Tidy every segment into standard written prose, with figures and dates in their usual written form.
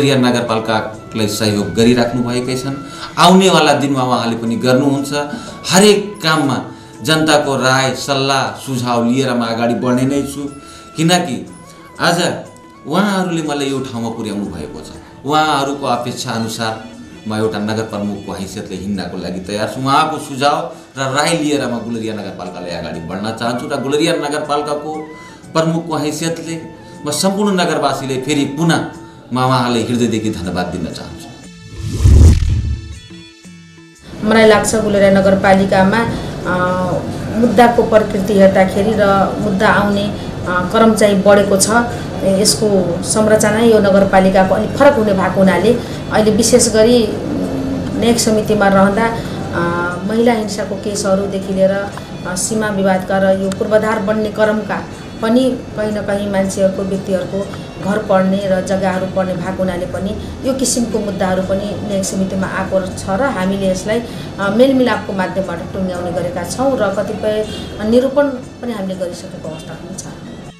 गुलेरिया नगरपालिकालाई सहयोग गरिराख्नु भएकै छन्। आउनेवाला दिनमा उहाँले पनि गर्नुहुन्छ। हरेक काममा जनताको राय सल्लाह सुझाव लिएर म अगाडि बढ्ने नै छु, किनकि आज उहाँहरूले मलाई यो ठाउँमा पुर्याउनु भएको छ। उहाँहरूको अपेक्षा अनुसार म एउटा नगर प्रमुखको हैसियतले हिँड्नको लागि तयार छु। उहाँको सुझाव र राय लिएर म गुलेरिया नगरपालिकालाई अगाडि बढ्न चाहन्छु र गुलेरिया नगरपालिकाको प्रमुखको हैसियतले म सम्पूर्ण नगरवासीले फेरि पुनः म उहाँलाई हृदयदेखि धन्यवाद दिन चाहन्छु। मलाई लाग्छ गुलेरिया नगरपालिकामा मुद्दाको प्रकृति हेर्दाखेरि र मुद्दा आउने क्रम चाहिँ बढेको छ। यसको संरचना यो नगरपालिकाको अलिक फरक हुने भएको हुनाले अहिले विशेष गरी न्यायिक समितिमा रहँदा महिला हिंसाको केसहरूदेखि लिएर सीमा विवादका र यो पूर्वाधार बन्ने क्रमका पनि कहीँ न कहीँ मान्छेहरूको व्यक्तिहरूको घर पर्ने र जग्गाहरू पर्ने भएको हुनाले पनि यो किसिमको मुद्दाहरू पनि न्यायिक समितिमा आएको छ र हामीले यसलाई मेलमिलापको माध्यमबाट टुङ्ग्याउने गरेका छौँ र कतिपय निरूपण पनि हामीले गरिसकेको अवस्था पनि छ।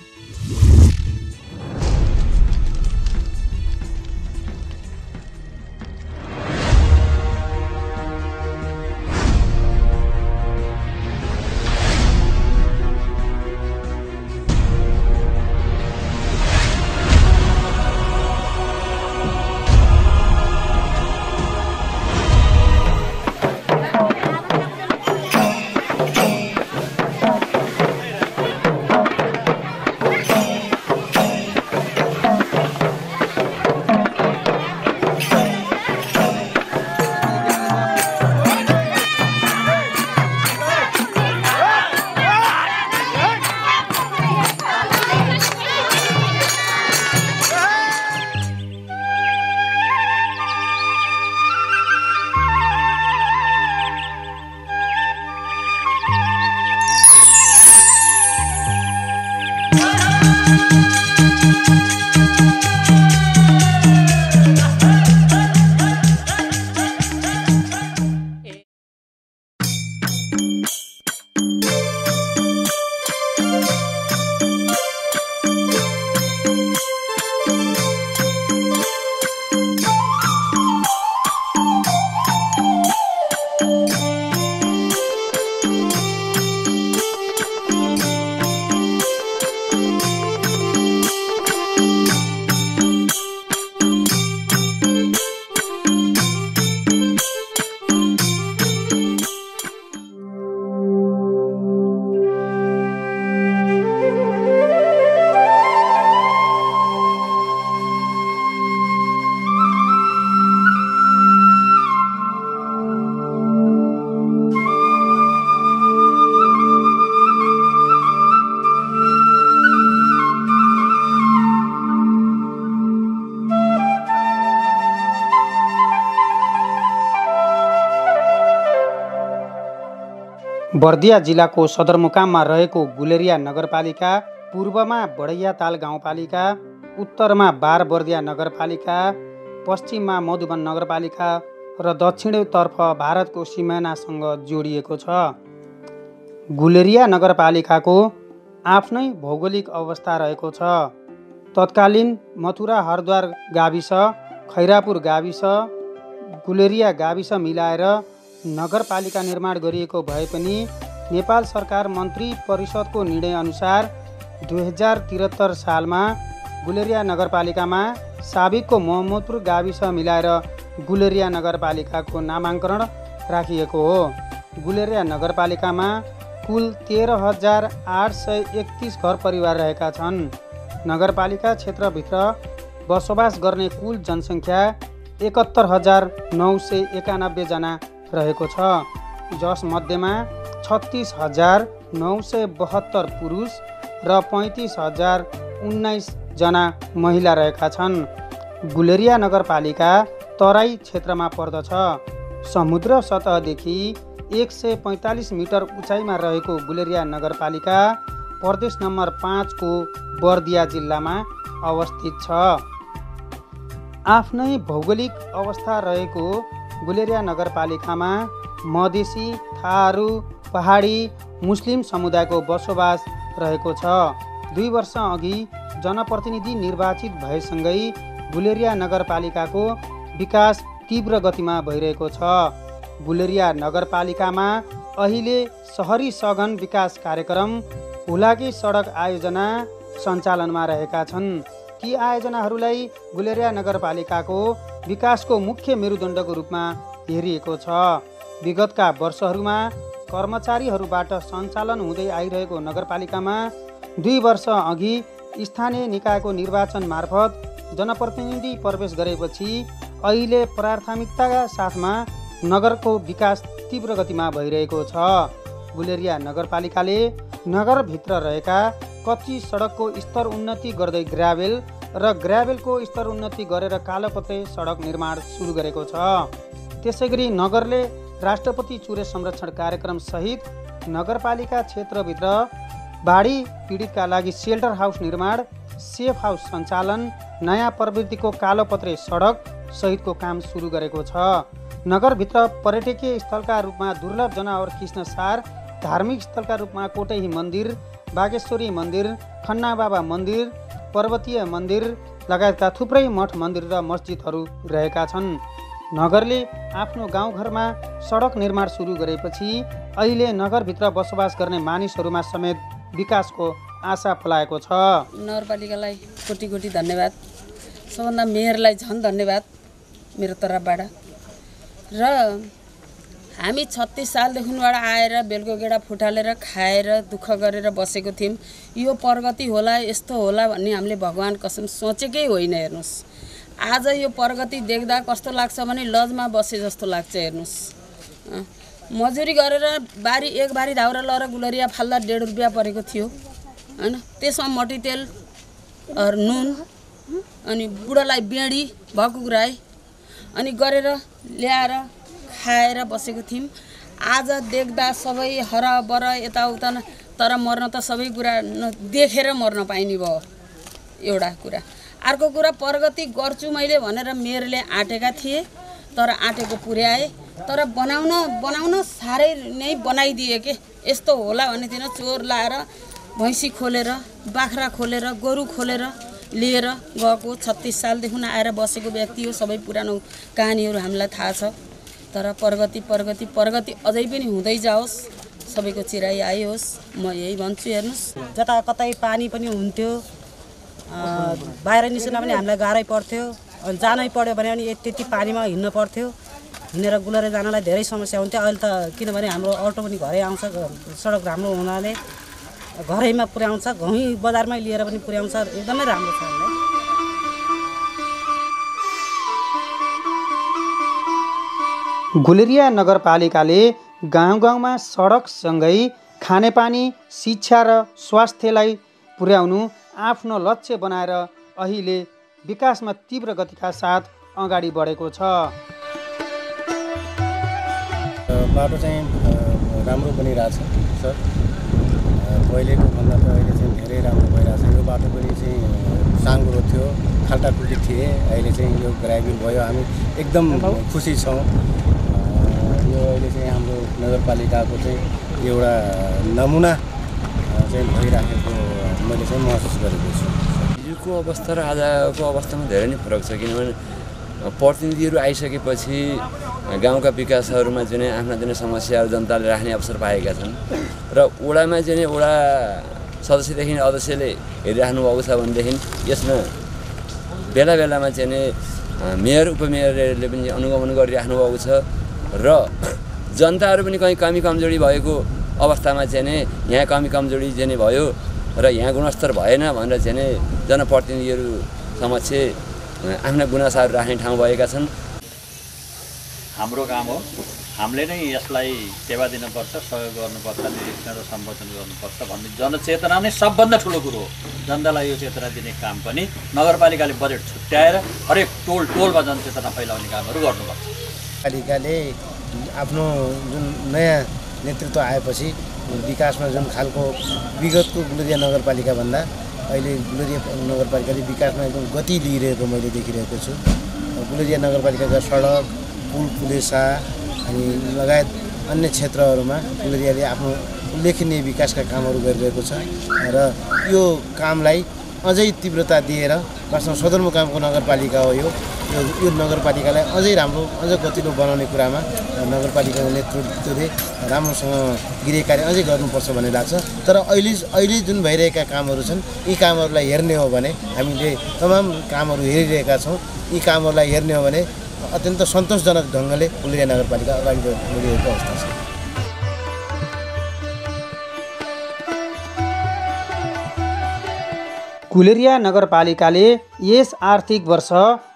बर्दिया जिल्लाको सदरमुकाममा रहेको गुलेरिया नगरपालिका पूर्वमा बढैयाताल गाउँपालिका, उत्तरमा बारबर्दिया नगरपालिका, पश्चिममा मधुबन नगरपालिका र दक्षिणतर्फ भारतको सिमानासँग जोडिएको छ। गुलेरिया नगरपालिकाको आफ्नै भौगोलिक अवस्था रहेको छ। तत्कालीन मथुरा हरद्वार गाविस, खैरापुर गाविस, गुलेरिया गाविस मिलाएर नगरपालिका निर्माण गरिएको भए पनि नेपाल सरकार मन्त्री परिषदको निर्णय अनुसार 2073 सालमा गुलेरिया नगरपालिकामा साबिकको मोहम्मदपुर गाविस मिलाएर गुलेरिया नगरपालिकाको नामाङ्करण राखिएको हो। गुलेरिया नगरपालिकामा कुल 13,831 घर परिवार रहेका छन्। नगरपालिका क्षेत्रभित्र बसोबास गर्ने कुल जनसङ्ख्या 71,991 जना रहेको छ, जसमध्येमा 36,972 पुरुष र 35,019 जना महिला रहेका छन्। गुलेरिया नगरपालिका तराई क्षेत्रमा पर्दछ। समुद्र सतहदेखि 145 मिटर उचाइमा रहेको गुलेरिया नगरपालिका प्रदेश नम्बर 5 को बर्दिया जिल्लामा अवस्थित छ। आफ्नै भौगोलिक अवस्था रहेको गुलेरिया नगरपालिकामा मधेसी, थारू, पहाडी, मुस्लिम समुदायको बसोबास रहेको छ। 2 वर्ष अघि जनप्रतिनिधि निर्वाचित भएसँगै गुलेरिया नगरपालिकाको विकास तीव्र गतिमा भइरहेको छ। गुलेरिया नगरपालिकामा अहिले सहरी सघन विकास कार्यक्रम हुलाकी सडक आयोजना सञ्चालनमा रहेका छन्। ती आयोजनाहरूलाई गुलेरिया नगरपालिकाको विकासको मुख्य मेरुदण्डको रूपमा हेरिएको छ। विगतका वर्षहरूमा कर्मचारीहरूबाट सञ्चालन हुँदै आइरहेको नगरपालिकामा 2 वर्ष अघि स्थानीय निकायको निर्वाचन मार्फत जनप्रतिनिधि प्रवेश गरेपछि अहिले प्राथमिकताका साथमा नगरको विकास तीव्र गतिमा भइरहेको छ। गुलेरिया नगरपालिकाले नगरभित्र रहेका कच्ची सडकको स्तर उन्नति गर्दै ग्राभेलको स्तर उन्नति गरेर कालोपत्रे सडक निर्माण सुरु गरेको छ। त्यसैगरी नगरले राष्ट्रपति चुरे संरक्षण कार्यक्रम सहित नगरपालिका क्षेत्रभित्र बाढी पीडितका लागि सेल्टर हाउस निर्माण, सेफ हाउस सञ्चालन, नयाँ प्रवृत्तिको कालोपत्रे सडक सहितको काम सुरु गरेको छ। नगरभित्र पर्यटकीय स्थलका रूपमा दुर्लभ जनावर कृष्णसार, धार्मिक स्थलका रूपमा कोटही मन्दिर, बागेश्वरी मन्दिर, खन्ना बाबा मन्दिर, पर्वतीय मन्दिर लगायतका थुप्रै मठ मन्दिर र मस्जिदहरू रहेका छन्। नगरले आफ्नो गाउँघरमा सडक निर्माण सुरु गरेपछि अहिले नगरभित्र बसोबास गर्ने मानिसहरूमा समेत विकासको आशा फलाएको छ। नगरपालिकालाई कोटी कोटी धन्यवाद। सबभन्दा मेयरलाई झन् धन्यवाद मेरो तर्फबाट। र हामी 36 सालदेखिबाट आएर बेलको गेडा फुटालेर खाएर दुःख गरेर बसेको थियौँ। यो प्रगति होला, यस्तो होला भन्ने हामीले भगवान कसम सोचेकै होइन। हेर्नुहोस्, आज यो प्रगति देख्दा कस्तो लाग्छ भने लजमा बसे जस्तो लाग्छ। हेर्नुहोस्, मजुरी गरेर एक बारी धाउरा लएर गुलेरिया फाल्दा 1.5 रुपियाँ परेको थियो हैन। त्यसमा मट्टीतेल, नुन अनि बुढालाई बेडी भएको कुराए अनि गरेर ल्याएर खाएर बसेको थियौँ। आज देख्दा सबै हराबर यताउता, तर मर्न त सबै कुरा देखेर मर्न पाइने भयो एउटा कुरा। अर्को कुरा, प्रगति गर्छु मैले भनेर मेयरले आँटेका थिए, तर आँटेको पुर्याए, तर बनाउन साह्रै नै बनाइदिए के। यस्तो होला भने थिएन। चोर लाएर भैँसी खोलेर, बाख्रा खोलेर, गोरु खोलेर लिएर गएको 36 सालदेखि आएर बसेको व्यक्ति हो। सबै पुरानो कहानीहरू हामीलाई थाहा छ। तर प्रगति अझै पनि हुँदै जाओस्, सबैको चिराइ आइयोस्, म यही भन्छु। हेर्नुहोस्, जताकतै पानी पनि हुन्थ्यो, बाहिर निस्कन पनि हामीलाई गाह्रै पर्थ्यो। जानै पर्यो भने पनि त्यति पानीमा हिँड्न पर्थ्यो। हिँडेर गुलेर जानलाई धेरै समस्या हुन्थ्यो। अहिले त किनभने हाम्रो अटो पनि घरै आउँछ, सडक राम्रो हुनाले घरैमा पुर्याउँछ, घुमी बजारमै लिएर पनि पुर्याउँछ। एकदमै राम्रो छ। गुलेरिया नगरपालिकाले गाउँमा सडकसँगै खानेपानी, शिक्षा र स्वास्थ्यलाई पुर्याउनु आफ्नो लक्ष्य बनाएर अहिले विकासमा तीव्र गतिका साथ अगाडि बढेको छ। बाटो चाहिँ राम्रो बनिरहेछ सर। पहिलेको भन्दा त अहिले चाहिँ धेरै राम्रो भइरहेछ। यो बाटो पनि चाहिँ साँगुरो थियो, खाल्टाखुल्टी थिए, अहिले चाहिँ यो ग्राभेल भयो। हामी एकदम खुसी छौँ। यो अहिले चाहिँ हाम्रो नगरपालिकाको चाहिँ एउटा नमुना चाहिँ भइराखेको मैले चाहिँ महसुस गरेको छु। हिजोको अवस्था र आजको अवस्थामा धेरै नै फरक छ। किनभने प्रतिनिधिहरू आइसकेपछि गाउँका विकासहरूमा चाहिँ आफ्ना समस्याहरू जनताले राख्ने अवसर पाएका छन् र वडामा चाहिँ वडा सदस्यदेखि अध्यक्षले हेरिराख्नु भएको छ भनेदेखि यसमा बेला बेलामा चाहिँ मेयर उपमेयरले पनि अनुगमन गरिराख्नु भएको छ र जनताहरू पनि कहीँ कमी कमजोरी भएको अवस्थामा चाहिँ यहाँ कमी कमजोरी चाहिँ भयो र यहाँ गुणस्तर भएन भनेर चाहिँ जनप्रतिनिधिहरू समक्ष आफ्ना गुनासाहरू राख्ने ठाउँ भएका छन्। हाम्रो काम हो, हामीले नै यसलाई सेवा दिनुपर्छ, सहयोग गर्नुपर्छ, निरीक्षण र सम्बोधन गर्नुपर्छ भन्ने जनचेतना नै सबभन्दा ठुलो कुरो हो। जनतालाई यो चेतना दिने काम पनि नगरपालिकाले बजेट छुट्याएर हरेक टोलमा जनचेतना फैलाउने कामहरू गर्नुपर्छ। पालिकाले आफ्नो जुन नयाँ नेतृत्व आएपछि विकासमा जुन खालको विगतको गुलेरिया नगरपालिकाभन्दा अहिले गुलेरिया नगरपालिकाले विकासमा एकदम गति लिइरहेको मैले देखिरहेको छु। गुलेरिया नगरपालिकाका सडक, पुल पुलेसा अनि लगायत अन्य क्षेत्रहरूमा गुलेरियाले आफ्नो उल्लेखनीय विकासका कामहरू गरिरहेको छ र यो कामलाई अझै तीव्रता दिएर वास्तवमा सदरमुकामको नगरपालिका हो यो नगरपालिकालाई अझै राम्रो अझ गतिलो बनाउने कुरामा नगरपालिकाको नेतृत्वले राम्रोसँग गृह कार्य अझै गर्नुपर्छ भन्ने लाग्छ। तर अहिले जुन भइरहेका कामहरू छन् यी कामहरूलाई हेर्ने हो भने हामीले तमाम कामहरू हेरिरहेका छौँ। यी कामहरूलाई हेर्ने हो भने अत्यन्त सन्तोषजनक ढङ्गले गुलेरिया नगरपालिका अगाडि बढिरहेको अवस्था छ। गुलेरिया नगरपालिकाले यस आर्थिक वर्ष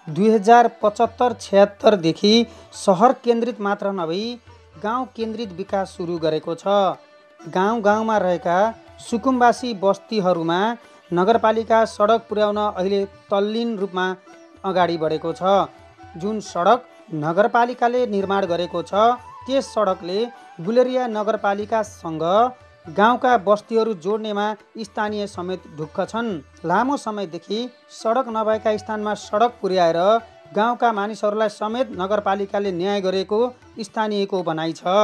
2075-76 देखि सहर केन्द्रित मात्र नभई गाउँ केन्द्रित विकास सुरु गरेको छ। गाउँ-गाउँमा रहेका सुकुम्बासी बस्तीहरूमा नगरपालिका सडक पुर्याउन अहिले तल्लीन रूपमा अगाडि बढेको छ। जुन सडक नगरपालिकाले निर्माण गरेको छ त्यस सडकले गुलेरिया नगरपालिकासँग गाउँका बस्तीहरू जोड्नेमा स्थानीय समेत ढुक्क छन्। लामो समयदेखि सडक नभएका स्थानमा सडक पुर्याएर गाउँका मानिसहरूलाई समेत नगरपालिकाले न्याय गरेको स्थानीयको भनाइ छ।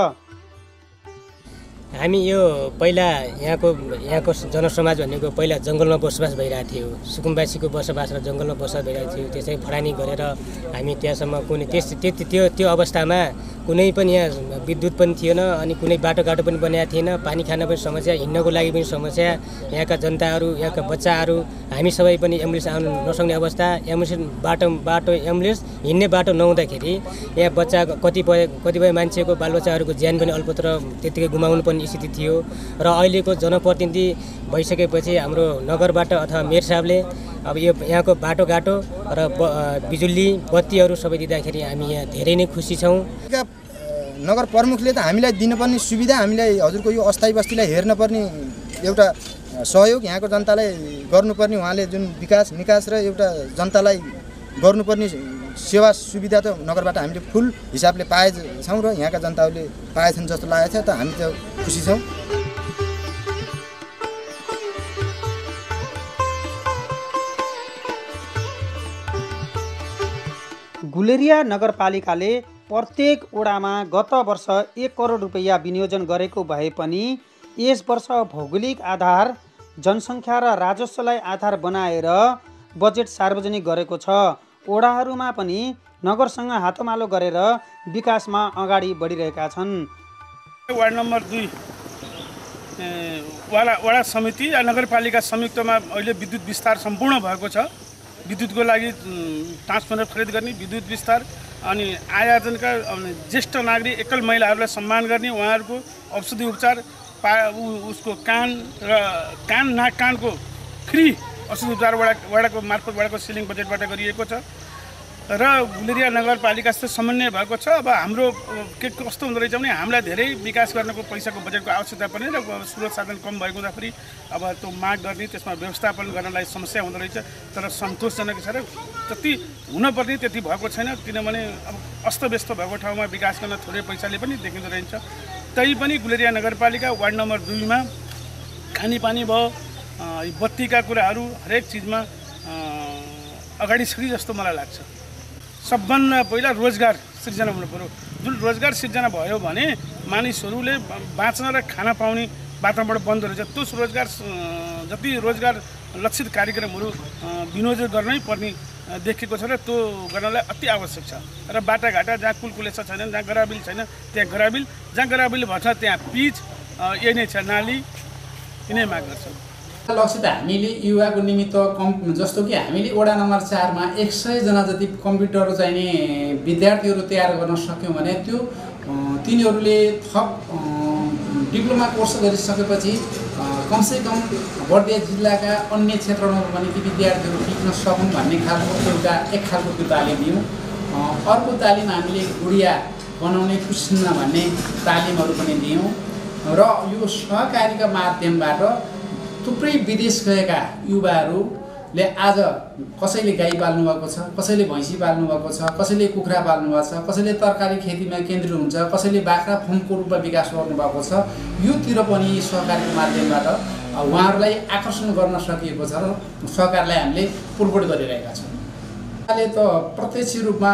हामी यो पहिला यहाँको जनसमाज भनेको पहिला जङ्गलमा बसोबास भइरहेको थियो। सुकुम्बासीको बसोबास र जङ्गलमा बसोबास भइरहेको थियो। त्यसै फडानी गरेर हामी त्यहाँसम्म कुनै त्यो अवस्थामा कुनै पनि यहाँ विद्युत पनि थिएन अनि कुनै बाटोघाटो पनि बनाएको थिएन। पानी खान पनि समस्या, हिँड्नको लागि पनि समस्या। यहाँका जनताहरू, यहाँका बच्चाहरू, हामी सबै पनि एम्बुलेन्स आउनु नसक्ने अवस्था। बाटो एम्बुलेन्स हिँड्ने बाटो नहुँदाखेरि यहाँ बच्चा कतिपय मान्छेको बालबच्चाहरूको ज्यान पनि अल्पत्र त्यतिकै गुमाउनु पर्ने स्थिति थियो। र अहिलेको जनप्रतिनिधि भइसकेपछि हाम्रो नगरबाट अथवा मेयर साहबले अब यो यहाँको बाटोघाटो र बिजुली बत्तीहरू सबै दिँदाखेरि हामी यहाँ धेरै नै खुसी छौँ। नगर प्रमुखले त हामीलाई दिनुपर्ने सुविधा, हामीलाई हजुरको यो अस्थायी बस्तीलाई हेर्नुपर्ने एउटा सहयोग, यहाँको जनतालाई गर्नुपर्ने उहाँले जुन विकास निकास र एउटा जनतालाई गर्नुपर्ने सेवा सुविधा त नगरबाट हामीले फुल हिसाबले पाएछौँ र यहाँका जनताहरूले पाएछन् जस्तो लागेको छ। त हामी त खुसी छौँ। गुलेरिया नगरपालिकाले प्रत्येक वडामा गत वर्ष 1 करोड रुपैयाँ विनियोजन गरेको भए पनि यस वर्ष भौगोलिक आधार, जनसङ्ख्या र राजस्वलाई आधार बनाएर बजेट सार्वजनिक गरेको छ। वडाहरूमा पनि नगरसँग हातोमालो गरेर विकासमा अगाडि बढिरहेका छन्। वार्ड नम्बर 2 वडा समिति र नगरपालिका संयुक्तमा अहिले विद्युत विस्तार सम्पूर्ण भएको छ। विद्युतको लागि ट्रान्सफर्मर खरिद गर्ने, विद्युत विस्तार अनि आयोजनका ज्येष्ठ नागरिक एकल महिलाहरूलाई सम्मान गर्ने, उहाँहरूको औषधि उपचार उसको नाक कानको फ्री औषधि उपचार वडाको मार्फत वडाको सिलिङ बजेटबाट गरिएको छ। र गुलेरिया नगरपालिकासित समन्वय भएको छ। अब हाम्रो के कस्तो हुँदो रहेछ भने हामीलाई धेरै विकास गर्नको पैसाको बजेटको आवश्यकता पर्ने र स्रोत साधन कम भएको हुँदाखेरि अब त्यो माग गर्ने, त्यसमा व्यवस्थापन गर्नलाई समस्या हुँदो रहेछ। तर सन्तोषजनक छ र जति हुनुपर्ने त्यति भएको छैन, किनभने अब अस्तव्यस्त भएको ठाउँमा विकास गर्न थोरै पैसाले पनि देखिँदो रहेछ। तैपनि गुलेरिया नगरपालिका वार्ड नम्बर 2 मा खानेपानी भयो, बत्तीका कुराहरू हरेक चिजमा अगाडि सकी जस्तो मलाई लाग्छ। सबभन्दा पहिला रोजगार सिर्जना हुनु पर्यो। जुन रोजगार सिर्जना भयो भने मानिसहरूले बाँच्न र खाना पाउने वातावरण बन्द रहेछ। त्यो रोजगार जति रोजगार लक्षित कार्यक्रमहरू विनियोजन गर्नै पर्ने देखेको छ र त्यो गर्नलाई अति आवश्यक छ। र बाटाघाटा जहाँ कुलकुलेसा छैन, जहाँ गराबिल छैन त्यहाँ गराबिल, जहाँ गराबिल भन्छ त्यहाँ पिच, यही नै छ नाली, यिनै माग गर्छौँ। लक्षित हामीले युवाको निमित्त जस्तो कि हामीले वडा नम्बर 4 मा 100 जना जति कम्प्युटर चाहिने विद्यार्थीहरू तयार गर्न सक्यौँ भने त्यो तिनीहरूले थप डिप्लोमा कोर्स गरिसकेपछि कमसेकम बर्दिया जिल्लाका अन्य क्षेत्रमा पनि ती विद्यार्थीहरू टिक्न सकुन् भन्ने खालको एक खालको त्यो तालिम दियौँ। अर्को तालिम हामीले गुडिया बनाउने कुसिन्न भन्ने तालिमहरू पनि दियौँ। र यो सहकारीका माध्यमबाट थुप्रै विदेश गएका युवाहरूले आज कसैले गाई पाल्नु भएको छ, कसैले भैँसी पाल्नु भएको छ, कसैले कुखुरा पाल्नु भएको छ, कसैले तरकारी खेतीमा केन्द्रित हुन्छ, कसैले बाख्रा फर्मको रूपमा विकास गर्नुभएको छ। योतिर पनि सहकारीको माध्यमबाट उहाँहरूलाई आकर्षण गर्न सकिएको छ र सहकारलाई हामीले पुरबोट गरिरहेका छौँ। अहिले त प्रत्यक्ष रूपमा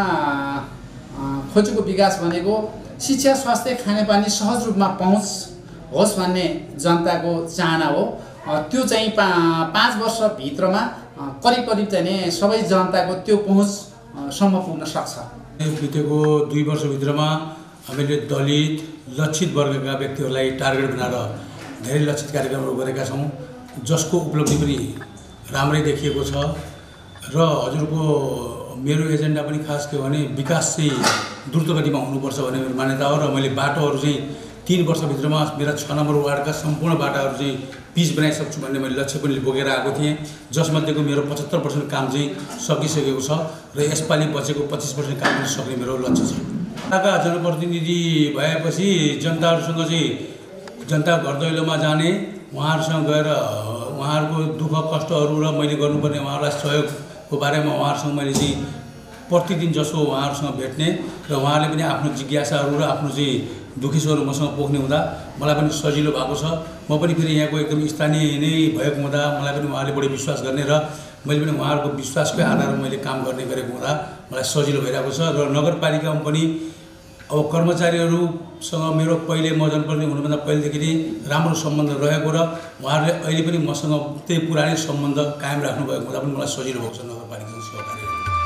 खोजेको विकास भनेको शिक्षा, स्वास्थ्य, खानेपानी सहज रूपमा पहुँच होस् भन्ने जनताको चाहना हो। त्यो चाहिँ 5 वर्षभित्रमा करिब करिब चाहिँ नि सबै जनताको त्यो पहुँचसम्म पुग्न सक्छ। बितेको 2 वर्षभित्रमा हामीले दलित लक्षित वर्गका व्यक्तिहरूलाई टार्गेट बनाएर धेरै लक्षित कार्यक्रमहरू गरेका छौँ, जसको उपलब्धि पनि राम्रै देखिएको छ। र हजुरको मेरो एजेन्डा पनि खास के भने विकास चाहिँ द्रुत गतिमा हुनुपर्छ भन्ने मेरो मान्यता हो। र मैले बाटोहरू चाहिँ 3 वर्षभित्रमा मेरा 6 नम्बर वार्डका सम्पूर्ण बाटाहरू चाहिँ पिच बनाइसक्छु भन्ने मैले लक्ष्य पनि बोकेर आएको थिएँ, जसमध्येको मेरो 75% काम चाहिँ सकिसकेको छ र यसपालि बचेको 25% काम पनि सक्ने मेरो लक्ष्य छ। यहाँका जनप्रतिनिधि भएपछि जनताहरूसँग चाहिँ जनता घर दैलोमा जाने, उहाँहरूसँग गएर उहाँहरूको दुःख कष्टहरू र मैले गर्नुपर्ने उहाँहरूलाई सहयोगको बारेमा उहाँहरूसँग मैले चाहिँ प्रतिदिन जसो उहाँहरूसँग भेट्ने र उहाँहरूले पनि आफ्नो जिज्ञासाहरू र आफ्नो चाहिँ दुखेसोहरू मसँग पोख्ने हुँदा मलाई पनि सजिलो भएको छ। म पनि फेरि यहाँको एकदम स्थानीय नै भएको हुँदा मलाई पनि उहाँले बढी विश्वास गर्ने र मैले पनि उहाँहरूको विश्वासकै आधारमा मैले काम गर्ने गरेको हुँदा मलाई सजिलो भइरहेको छ। र नगरपालिकामा पनि अब कर्मचारीहरूसँग मेरो पहिले म जनप्रतिनिधि हुनुभन्दा पहिलेदेखि नै राम्रो सम्बन्ध रहेको र उहाँहरूले अहिले पनि मसँग त्यही पुरानै सम्बन्ध कायम राख्नुभएको हुँदा पनि मलाई सजिलो भएको छ नगरपालिकासँग सहकार्य।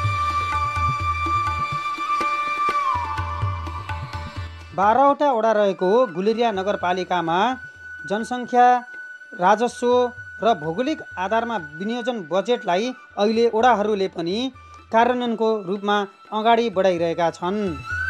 12वटा वडा रहेको गुलेरिया नगरपालिकामा जनसङ्ख्या, राजस्व र भौगोलिक आधारमा विनियोजन बजेटलाई अहिले वडाहरूले पनि कार्यान्वयनको रूपमा अगाडि बढाइरहेका छन्।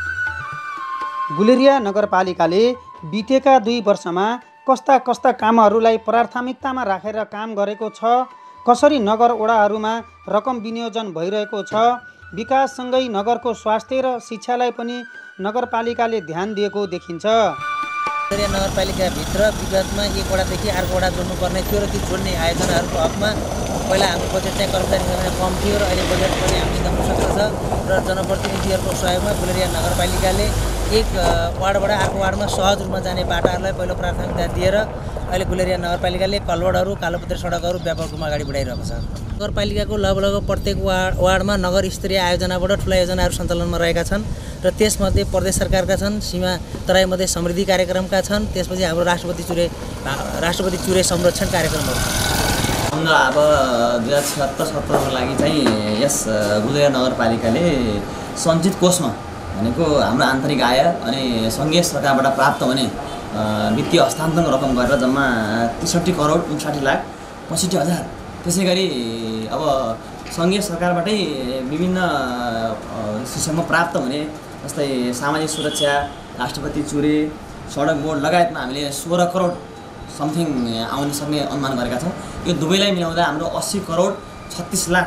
गुलेरिया नगरपालिकाले बितेका 2 वर्षमा कस्ता कामहरूलाई प्राथमिकतामा राखेर काम गरेको छ, कसरी नगर वडाहरूमा रकम विनियोजन भइरहेको छ, विकाससँगै नगरको स्वास्थ्य र शिक्षालाई पनि नगरपालिकाले ध्यान दिएको देखिन्छ। गुलेरिया नगरपालिकाभित्र विगतमा एक वडादेखि अर्को वडा जोड्नुपर्ने थियो र ती जोड्ने आयोजनाहरूको हकमा पहिला हाम्रो बजेट चाहिँ कर्मचारी संख्या कम थियो र अहिले बजेट पनि हामीसँग प्रशस्त छ र जनप्रतिनिधिहरूको सहयोगमा गुलेरिया नगरपालिकाले एक वार्डबाट अर्को वार्डमा सहज रूपमा जाने बाटाहरूलाई पहिलो प्राथमिकता दिएर अहिले गुलेरिया नगरपालिकाले कलवडहरू, कालोपत्रे सडकहरू व्यापक रूपमा अगाडि बढाइरहेको छ। नगरपालिकाको लगभग प्रत्येक वार्डमा नगर स्तरीय आयोजनाबाट ठुला योजनाहरू सञ्चालनमा रहेका छन् र त्यसमध्ये प्रदेश सरकारका छन्, सीमा तराई मध्य समृद्धि कार्यक्रमका छन्, त्यसपछि हाम्रो राष्ट्रपति चुरे संरक्षण कार्यक्रमहरू। अब 2076-77को लागि चाहिँ यस गुलेरिया नगरपालिकाले सञ्चित कोषमा भनेको हाम्रो आन्तरिक आय अनि सङ्घीय सरकारबाट प्राप्त हुने वित्तीय हस्तान्तरणको रकम गरेर जम्मा 63 करोड 59 लाख 65 हजार। त्यसै गरी अब सङ्घीय सरकारबाटै विभिन्न सिस्टममा प्राप्त हुने जस्तै सामाजिक सुरक्षा, राष्ट्रपति चुरे, सडक बोर्ड लगायतमा हामीले 16 करोड समथिङ आउन सक्ने अनुमान गरेका छौँ। यो दुवैलाई मिलाउँदा हाम्रो 80 करोड 36 लाख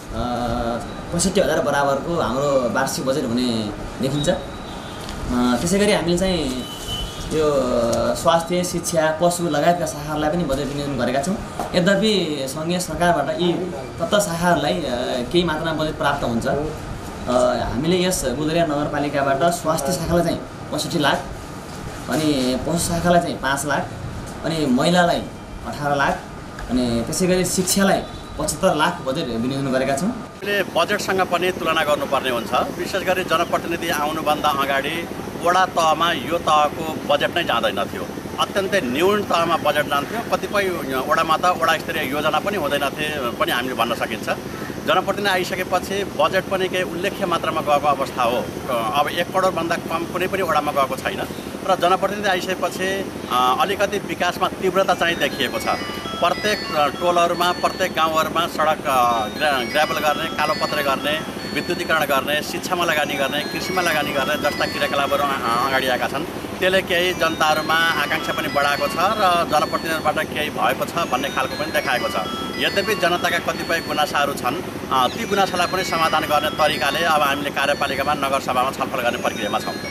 65 हजार बराबरको हाम्रो वार्षिक बजेट हुने देखिन्छ। त्यसै गरी हामीले चाहिँ यो स्वास्थ्य, शिक्षा, पशु लगायतका शाखाहरूलाई पनि बजेट विनियोजन गरेका छौँ। यद्यपि सङ्घीय सरकारबाट यी तत्त्व शाखाहरूलाई केही मात्रामा बजेट प्राप्त हुन्छ। हामीले यस गुलेरिया नगरपालिकाबाट स्वास्थ्य शाखालाई चाहिँ 65 लाख अनि पशु शाखालाई चाहिँ 5 लाख अनि महिलालाई 18 लाख अनि त्यसै गरी शिक्षालाई 75 लाख बजेट विनियोजन गरेका छौँ। बजेटसँग पनि तुलना गर्नुपर्ने हुन्छ। विशेष गरी जनप्रतिनिधि आउनुभन्दा अगाडि वडा तहमा यो तहको बजेट नै जाँदैन थियो, अत्यन्तै न्यून तहमा बजेट जान्थ्यो। कतिपय वडामा त वडा स्तरीय योजना पनि हुँदैनथे पनि हामीले भन्न सकिन्छ। जनप्रतिनिधि आइसकेपछि बजेट पनि केही उल्लेख्य मात्रामा गएको अवस्था हो। अब 1 करोडभन्दा कम कुनै पनि वडामा गएको छैन र जनप्रतिनिधि आइसकेपछि अलिकति विकासमा तीव्रता चाहिँ देखिएको छ। प्रत्येक टोलहरूमा, प्रत्येक गाउँहरूमा सडक ग्राभल गर्ने, कालोपत्रे गर्ने, विद्युतीकरण गर्ने, शिक्षामा लगानी गर्ने, कृषिमा लगानी गर्ने जस्ता क्रियाकलापहरू अगाडि आएका छन्। त्यसले केही जनताहरूमा आकाङ्क्षा पनि बढाएको छ र जनप्रतिनिधिबाट केही भएको छ भन्ने खालको पनि देखाएको छ। यद्यपि जनताका कतिपय गुनासाहरू छन्, ती गुनासालाई पनि समाधान गर्ने तरिकाले अब हामीले कार्यपालिकामा नगरसभामा छलफल गर्ने प्रक्रियामा छौँ।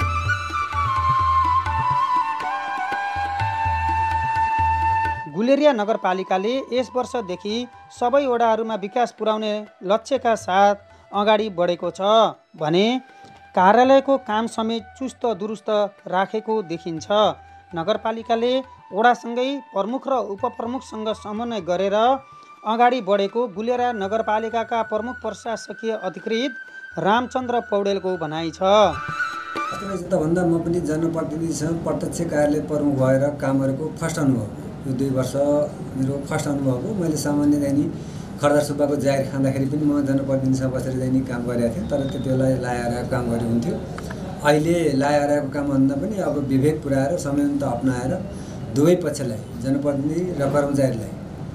गुलेरिया नगरपालिकाले यस वर्षदेखि सबै वडाहरूमा विकास पुर्याउने लक्ष्यका साथ अगाडि बढेको छ भने कार्यालयको काम समेत चुस्त दुरुस्त राखेको देखिन्छ। नगरपालिकाले वडासँगै प्रमुख र उपप्रमुखसँग समन्वय गरेर अगाडि बढेको गुलेरिया नगरपालिकाका प्रमुख प्रशासकीय अधिकृत रामचन्द्र पौडेलको भनाइ छ। भन्दा म पनि जनप्रतिनिधिसँग प्रत्यक्ष कार्यालय प्रमुख भएर काम गरेको फर्स्ट अनुभव, यो 2 वर्ष मेरो फर्स्ट अनुभव हो। मैले सामान्य दैनिक खरदार सुब्बाको जागिर खाँदाखेरि पनि म जनप्रतिनिधिसँग बसेर चाहिँ नि काम गरेको थिएँ, तर त्यति बेला लायहराको काम गरे हुन्थ्यो। अहिले लायहराको कामभन्दा पनि अब विवेक पुऱ्याएर संयन्त्र अप्नाएर दुवै पक्षलाई जनप्रतिनिधि र कर्मचारीलाई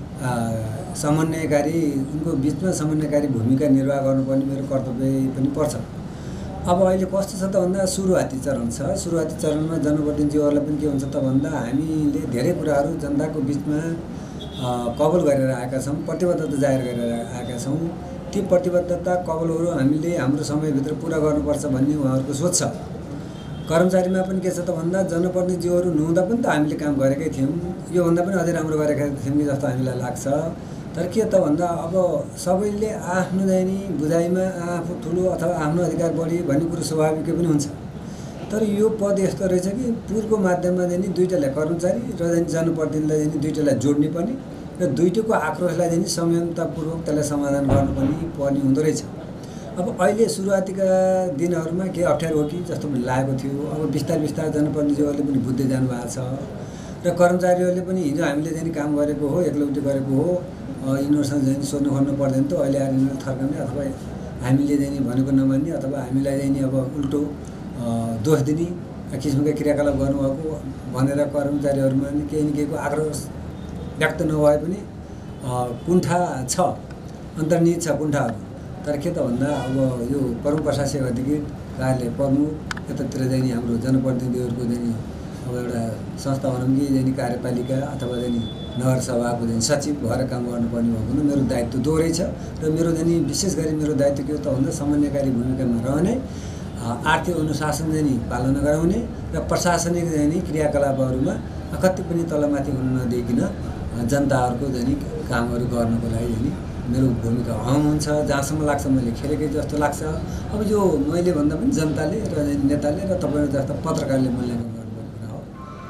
समन्वयकारी उनको बिचमा समन्वयकारी भूमिका निर्वाह गर्नुपर्ने मेरो कर्तव्य पनि पर्छ। अब अहिले कस्तो छ त भन्दा सुरुवाती चरण छ। सुरुवाती चरणमा जनप्रतिनिधिहरूलाई पनि के हुन्छ त भन्दा हामीले धेरै कुराहरू जनताको बिचमा कबल गरेर आएका छौँ, प्रतिबद्धता जाहेर गरेर आएका छौँ। ती प्रतिबद्धता कबलहरू हामीले हाम्रो समयभित्र पुरा गर्नुपर्छ भन्ने उहाँहरूको सोच छ। कर्मचारीमा पनि के छ त भन्दा जनप्रतिनिधिहरू नहुँदा पनि त हामीले काम गरेकै थियौँ, योभन्दा पनि अझै राम्रो गरेका थियौँ कि जस्तो हामीलाई लाग्छ। तर के त भन्दा अब सबैले आफ्नो चाहिँ नि बुझाइमा आफू ठुलो अथवा आफ्नो अधिकार बढी भन्ने कुरो स्वाभाविकै पनि हुन्छ। तर यो पद यस्तो रहेछ कि पुलको माध्यममा चाहिँ नि दुईटालाई कर्मचारी र चाहिँ जनप्रतिनिधिलाई चाहिँ दुईटालाई जोड्ने पनि र दुईटैको आक्रोशलाई चाहिँ संयमतापूर्वक त्यसलाई समाधान गर्नुपर्ने हुँदो रहेछ। अब अहिले सुरुवातीका दिनहरूमा के अप्ठ्यारो हो कि जस्तो पनि लागेको थियो। अब बिस्तार बिस्तार जनप्रतिनिधिहरूले पनि बुझ्दै जानुभएको छ र कर्मचारीहरूले पनि हिजो हामीले चाहिँ काम गरेको हो, एक्लौटी गरेको हो, यिनीहरूसँग चाहिँ सोध्नु खोज्नु पर्दैन त, अहिले आएर यिनीहरू थर्काउने अथवा हामीले चाहिँ भनेको नमान्ने अथवा हामीलाई चाहिँ अब उल्टो दोष दिने किसिमका क्रियाकलाप गर्नुभएको भनेर कर्मचारीहरूमा नि केही न केहीको आक्रोश व्यक्त नभए पनि कुण्ठा छ, अन्तर्निहित छ कुण्ठाहरू। तर के त भन्दा अब यो प्रमुख प्रशासनिक अधिकृत कार्यालय प्रमुख यतातिर चाहिँ हाम्रो जनप्रतिनिधिहरूको चाहिँ अब एउटा संस्था भनौँ कि चाहिँ कार्यपालिका अथवा चाहिँ नगरसभाको चाहिँ सचिव भएर काम गर्नुपर्ने भएको हुनु मेरो दायित्व दोहोरै छ। र मेरो चाहिँ विशेष गरी मेरो दायित्व के हो त भन्दा समन्वयकारी भूमिकामा रहने, आर्थिक अनुशासन चाहिँ पालना गराउने र प्रशासनिक चाहिँ क्रियाकलापहरूमा कति पनि तलमाथि हुन नदिइकन जनताहरूको चाहिँ कामहरू गर्नको लागि चाहिँ मेरो भूमिका अहम हुन्छ। जहाँसम्म लाग्छ मैले खेलेकै जस्तो लाग्छ। अब यो मैले भन्दा पनि जनताले र नेताले र तपाईँहरू जस्ता पत्रकारले मूल्याङ्कन गर्नुपर्ने कुरा हो।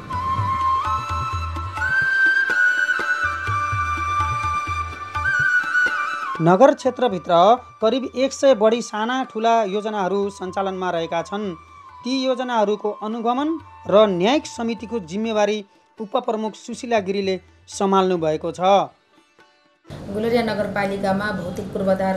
नगर क्षेत्रभित्र करिब 100 बढी साना ठुला योजनाहरू सञ्चालनमा रहेका छन्। ती योजनाहरूको अनुगमन र न्यायिक समितिको जिम्मेवारी उपप्रमुख सुशीला गिरीले सम्हाल्नु भएको छ। गुलरिया नगरपालिकामा भौतिक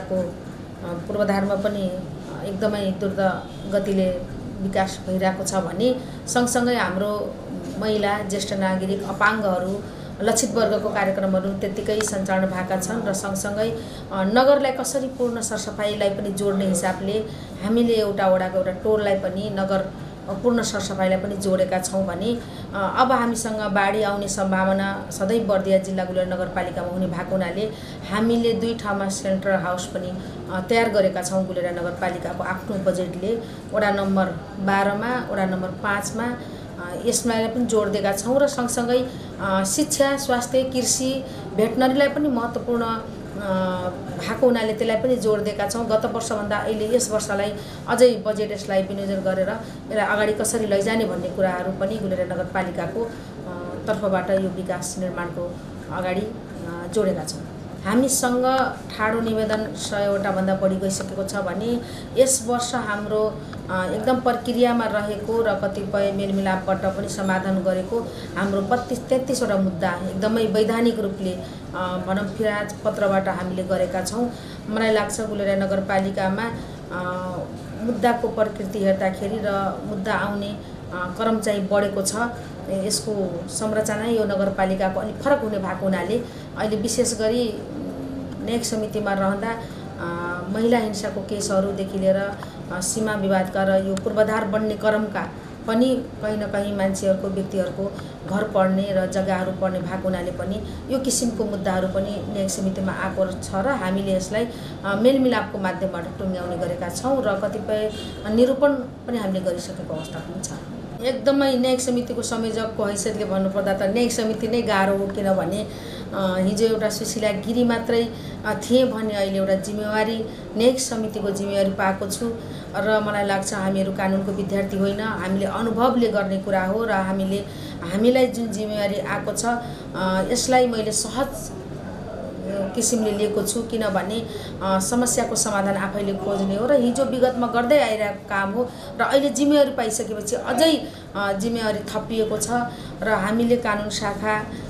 पूर्वाधारमा पनि एकदमै द्रुत गतिले विकास भइरहेको छ भने सँगसँगै हाम्रो महिला, ज्येष्ठ नागरिक, अपाङ्गहरू, लक्षित वर्गको कार्यक्रमहरू त्यत्तिकै सञ्चालन भएका छन् र सँगसँगै नगरलाई कसरी पूर्ण सरसफाइलाई पनि जोड्ने हिसाबले हामीले एउटा वडाको एउटा टोललाई पनि नगर पूर्ण सरसफाइलाई पनि जोडेका छौँ भने अब हामीसँग बाढी आउने सम्भावना सधैँ बर्दिया जिल्ला गुलरिया नगरपालिकामा हुने भएको हुनाले हामीले 2 ठाउँमा सेन्ट्रल हाउस पनि तयार गरेका छौँ। गुलरिया नगरपालिकाको आफ्नो बजेटले वडा नम्बर 12 मा, वडा नम्बर 5 मा यसलाई पनि जोड दिएका छौँ र सँगसँगै शिक्षा, स्वास्थ्य, कृषि, भेटनरीलाई पनि महत्त्वपूर्ण भएको हुनाले त्यसलाई पनि जोड दिएका छौँ। गत वर्षभन्दा अहिले यस वर्षलाई अझै बजेट यसलाई विनियोजन गरेर यसलाई अगाडि कसरी लैजाने भन्ने कुराहरू पनि गुलरिया नगरपालिकाको तर्फबाट यो विकास निर्माणको अगाडि जोडेका छौँ। हामीसँग ठाडो निवेदन 100 भन्दा बढी गइसकेको छ भने यस वर्ष हाम्रो एकदम प्रक्रियामा रहेको र कतिपय मेलमिलापबाट पनि समाधान गरेको हाम्रो 32-33 वटा मुद्दा एकदमै वैधानिक रूपले भनौँ फिराज पत्रबाट हामीले गरेका छौँ। मलाई लाग्छ गुलरिया नगरपालिकामा मुद्दाको प्रकृति हेर्दाखेरि र मुद्दा आउने क्रम चाहिँ बढेको छ। यसको संरचना यो नगरपालिकाको अलि फरक हुने भएको हुनाले अहिले विशेष गरी न्यायिक समितिमा रहँदा महिला हिंसाको केसहरूदेखि लिएर सीमा विवादका र यो पूर्वाधार बन्ने क्रमका पनि कहीँ न कहीँ मान्छेहरूको व्यक्तिहरूको घर पर्ने र जग्गाहरू पर्ने भएको हुनाले पनि यो किसिमको मुद्दाहरू पनि न्यायिक समितिमा आएको छ र हामीले यसलाई मेलमिलापको माध्यमबाट टुङ्ग्याउने गरेका छौँ र कतिपय निरूपण पनि हामीले गरिसकेको अवस्था पनि छ। एकदमै न्यायिक समितिको संयोजकको हैसियतले भन्नुपर्दा त न्यायिक समिति नै गाह्रो हो, किनभने हिजो एउटा सुशीला गिरी मात्रै थिए भने अहिले एउटा जिम्मेवारी न्यायिक समितिको जिम्मेवारी पाएको छु र मलाई लाग्छ हामीहरू कानुनको विद्यार्थी होइन, हामीले अनुभवले गर्ने कुरा हो र हामीलाई जुन जिम्मेवारी आएको छ यसलाई मैले सहज किसिमले लिएको छु, किनभने समस्याको समाधान आफैले खोज्ने हो र हिजो विगतमा गर्दै आइरहेको काम हो र अहिले जिम्मेवारी पाइसकेपछि अझै जिम्मेवारी थपिएको छ र हामीले कानुन शाखा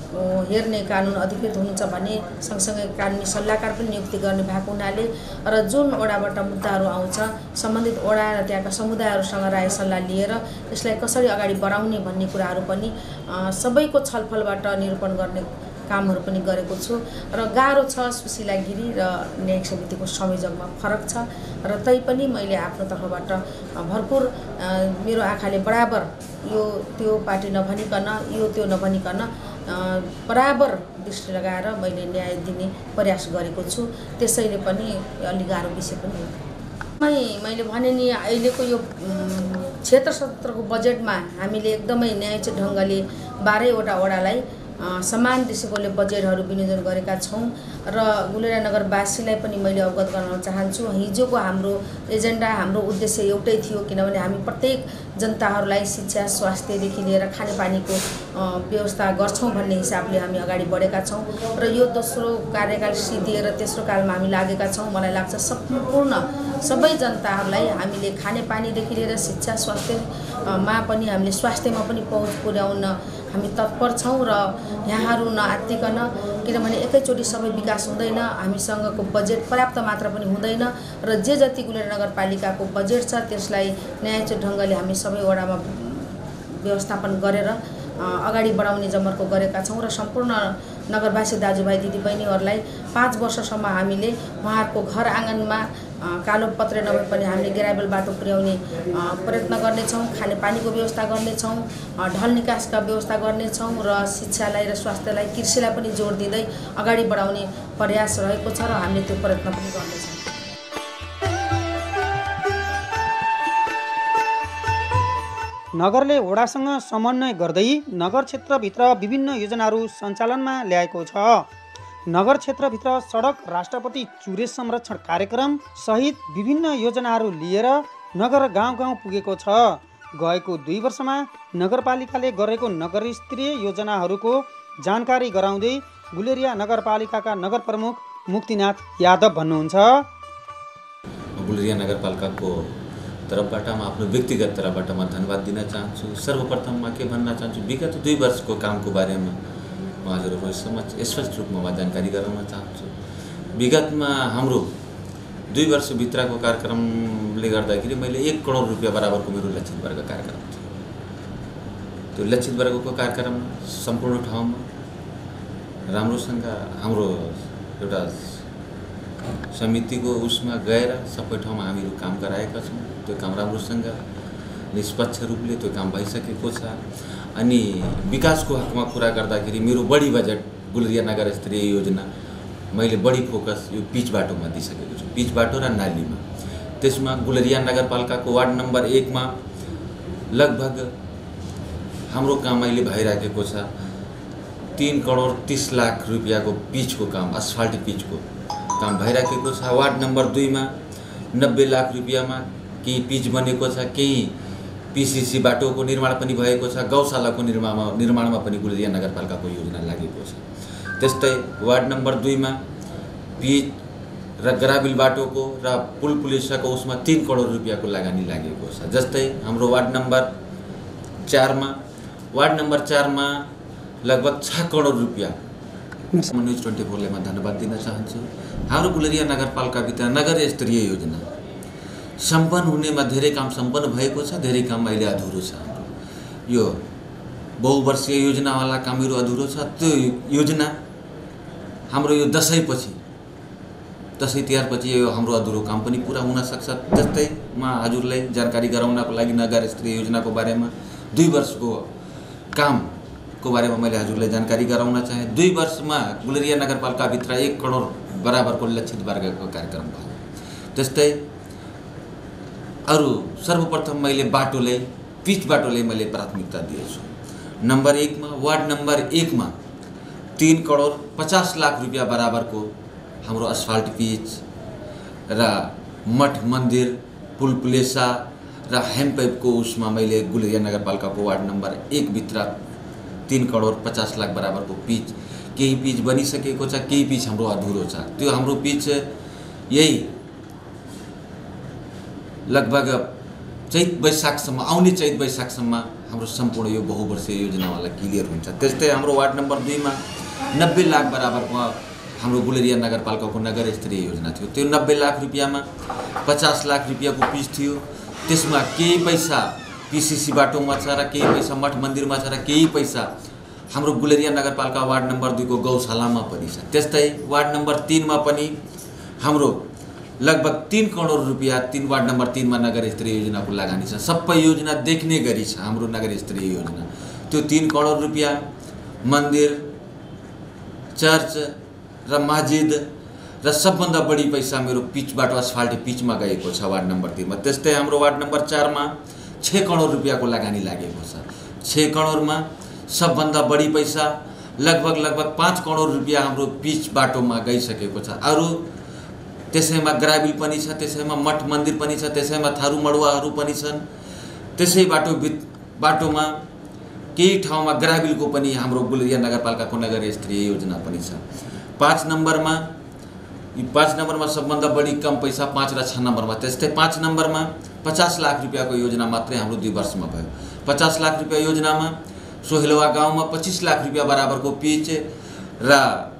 हेर्ने कानुन अधिकृत हुनुहुन्छ भने सँगसँगै कानुनी सल्लाहकार पनि नियुक्ति गर्ने भएको हुनाले र जुन वडाबाट मुद्दाहरू आउँछ सम्बन्धित वडा र त्यहाँका समुदायहरूसँग राय सल्लाह लिएर यसलाई कसरी अगाडि बढाउने भन्ने कुराहरू पनि सबैको छलफलबाट निरूपण गर्ने कामहरू पनि गरेको छु र गाह्रो छ। सुशीला गिरी र न्यायिक समितिको संयोजकमा फरक छ र तैपनि मैले आफ्नो तर्फबाट भरपुर मेरो आँखाले बराबर यो त्यो पार्टी नभनिकन यो त्यो नभनिकन बराबर दृष्टि लगाएर मैले न्याय दिने प्रयास गरेको छु। त्यसैले पनि अलि गाह्रो विषय पनि हो। मैले भने नि अहिलेको यो क्षेत्र सत्रको बजेटमा हामीले एकदमै न्यायिक ढङ्गले 12वटा वडालाई समान दृष्टिकोणले बजेटहरू विनियोजन गरेका छौँ र गुलेरिया नगरवासीलाई पनि मैले अवगत गराउन चाहन्छु। हिजोको हाम्रो एजेन्डा हाम्रो उद्देश्य एउटै थियो, किनभने हामी प्रत्येक जनताहरूलाई शिक्षा स्वास्थ्यदेखि लिएर खानेपानीको व्यवस्था गर्छौँ भन्ने हिसाबले हामी अगाडि बढेका छौँ र यो दोस्रो कार्यकाल सिद्धिएर तेस्रो कालमा हामी लागेका छौँ। मलाई लाग्छ सम्पूर्ण सबै जनताहरूलाई हामीले खानेपानीदेखि लिएर शिक्षा स्वास्थ्यमा पनि हामीले स्वास्थ्यमा पनि पहुँच पुर्याउन हामी तत्पर छौँ र यहाँहरू नआत्तिकन, किनभने एकैचोटि सबै विकास हुँदैन, हामीसँगको बजेट पर्याप्त मात्रा पनि हुँदैन र जे जति गुलेरिया नगरपालिकाको बजेट छ त्यसलाई न्याययुत ढङ्गले हामी सबै वडामा व्यवस्थापन गरेर अगाडि बढाउने जमर्को गरेका छौँ र सम्पूर्ण नगरवासी दाजुभाइ दिदीबहिनीहरूलाई 5 वर्षसम्म हामीले उहाँहरूको घर आँगनमा कालो पत्रे नभए पनि हामीले ग्राभेल बाटो पुर्याउने प्रयत्न गर्नेछौँ, खानेपानीको व्यवस्था गर्नेछौँ, ढल निकासका व्यवस्था गर्नेछौँ र शिक्षालाई र स्वास्थ्यलाई कृषिलाई पनि जोड दिँदै अगाडि बढाउने प्रयास रहेको छ र हामीले त्यो प्रयत्न पनि गर्नेछौँ। नगरले वडासँग समन्वय गर्दै नगर क्षेत्रभित्र विभिन्न योजनाहरू सञ्चालनमा ल्याएको छ। नगर क्षेत्रभित्र सडक राष्ट्रपति चुरे संरक्षण कार्यक्रम सहित विभिन्न योजनाहरू लिएर नगर गाउँ पुगेको छ। गएको 2 वर्षमा नगरपालिकाले गरेको नगरस्तरीय योजनाहरूको जानकारी गराउँदै गुलेरिया नगरपालिकाका नगर प्रमुख मुक्तिनाथ यादव भन्नुहुन्छ। गुलेरिया नगरपालिकाको तर्फबाट म आफ्नो व्यक्तिगत तर्फबाट म धन्यवाद दिन चाहन्छु। सर्वप्रथममा के भन्न चाहन्छु, विगत 2 वर्षको कामको बारेमा म हजुरहरूको समक्ष स्पष्ट रूपमा म जानकारी गराउन चाहन्छु। विगतमा हाम्रो 2 वर्षभित्रको कार्यक्रमले गर्दाखेरि मैले 1 करोड रुपियाँ बराबरको मेरो लक्षित वर्ग कार्यक्रम थियो। त्यो लक्षित वर्गको कार्यक्रम सम्पूर्ण ठाउँमा राम्रोसँग हाम्रो एउटा समितिको उसमा गएर सबै ठाउँमा हामीहरू काम गराएका छौँ। त्यो काम राम्रोसँग निष्पक्ष रूपले त्यो काम भइसकेको छ। अनि विकासको हकमा कुरा गर्दाखेरि मेरो बढी बजेट गुलेरिया नगर स्तरीय योजना मैले बढी फोकस यो पिच बाटोमा दिइसकेको छु, पिच बाटो र नालीमा। त्यसमा गुलेरिया नगरपालिकाको वार्ड नम्बर 1 मा लगभग हाम्रो काम अहिले भइराखेको छ 3 करोड 30 लाख रुपियाँको पिचको काम, अस्फाल्ट पिचको काम भइराखेको छ। वार्ड नम्बर 2 मा 90 लाख रुपियाँमा केही पिच बनेको छ, केही पिसिसी बाटोको निर्माण पनि भएको छ, गौशालाको निर्माणमा पनि गुलेरिया नगरपालिकाको योजना लागेको छ। त्यस्तै वार्ड नम्बर 2 मा पिच र ग्राभेल बाटोको र पुल पुलिसको उसमा 3 करोड रुपियाँको लगानी लागेको छ। जस्तै हाम्रो वार्ड नम्बर 4 मा लगभग 6 करोड रुपियाँ न्युज 24ले म धन्यवाद दिन चाहन्छु। हाम्रो गुलेरिया नगरपालिकाभित्र नगर स्तरीय योजना सम्पन्न हुनेमा धेरै काम सम्पन्न भएको छ, धेरै काम अहिले अधुरो छ। हाम्रो यो बहुवर्षीय योजनावाला कामहरू अधुरो छ। त्यो योजना हाम्रो यो दसैँ तिहारपछि यो हाम्रो अधुरो काम पनि पुरा हुन सक्छ। जस्तै म हजुरलाई जानकारी गराउनको लागि नगर स्तरीय योजनाको बारेमा 2 वर्षको कामको बारेमा मैले हजुरलाई जानकारी गराउन चाहे। 2 वर्षमा गुलेरिया नगरपालिकाभित्र 1 करोड बराबरको लक्षित वर्गको कार्यक्रम भयो। त्यस्तै अरू सर्वप्रथम मैले पिच बाटोलाई मैले प्राथमिकता दिएछु। नम्बर 1 मा वार्ड नम्बर 1 मा 3 करोड 50 लाख रुपियाँ बराबरको हाम्रो अस्फाल्ट पिच र मठ मन्दिर पुल पुलेसा र ह्यान्डपाइपको उसमा मैले गुलेरिया नगरपालिकाको वार्ड नम्बर 1 भित्र 3 करोड 50 लाख बराबरको पिच, केही पिच बनिसकेको छ, केही पिच हाम्रो अधुरो छ। त्यो हाम्रो पिच यही लगभग आउने चैत वैशाखसम्म हाम्रो सम्पूर्ण यो बहुवर्षीय योजनावाला क्लियर हुन्छ। त्यस्तै हाम्रो वार्ड नम्बर 2 मा 90 लाख बराबरको हाम्रो गुलेरिया नगरपालिकाको नगर स्तरीय योजना थियो। त्यो 90 लाख रुपियाँमा 50 लाख रुपियाँको पिच थियो। त्यसमा केही पैसा पिसिसी बाटोमा छ र केही पैसा मठ मन्दिरमा छ र केही पैसा हाम्रो गुलेरिया नगरपालिका वार्ड नम्बर 2 को गौशालामा पनि छ। त्यस्तै वार्ड नम्बर 3 मा पनि हाम्रो लगभग 3 करोड रुपियाँ वार्ड नम्बर 3 मा नगर स्तरीय योजनाको लगानी छ। सबै योजना देख्ने गरी छ हाम्रो नगर स्तरीय योजना। त्यो 3 करोड रुपियाँ मन्दिर, चर्च र मस्जिद र सबभन्दा बढी पैसा मेरो पिचबाट अस्फाल्ट पिचमा गएको छ वार्ड नम्बर 3 मा। त्यस्तै हाम्रो वार्ड नम्बर 4 मा 6 करोड रुपियाँको लगानी लागेको छ। 6 करोडमा सबभन्दा बढी पैसा लगभग 5 करोड रुपियाँ हाम्रो पिच बाटोमा गइसकेको छ। अरू त्यसैमा ग्राबिल पनि छ, त्यसैमा मठ मन्दिर पनि छ, त्यसैमा थारू मडुवाहरू पनि छन्। त्यसै बाटोमा केही ठाउँमा ग्राबिलको पनि हाम्रो गुलेरिया नगरपालिकाको नगर स्तरीय योजना पनि छ। 5 नम्बरमा सबभन्दा बढी कम पैसा 5 र 6 नम्बरमा। त्यस्तै 5 नम्बरमा 50 लाख रुपियाँको योजना मात्रै हाम्रो 2 वर्षमा भयो। 50 लाख रुपियाँ योजनामा सोहेलवा गाउँमा 25 लाख रुपियाँ बराबरको पिच र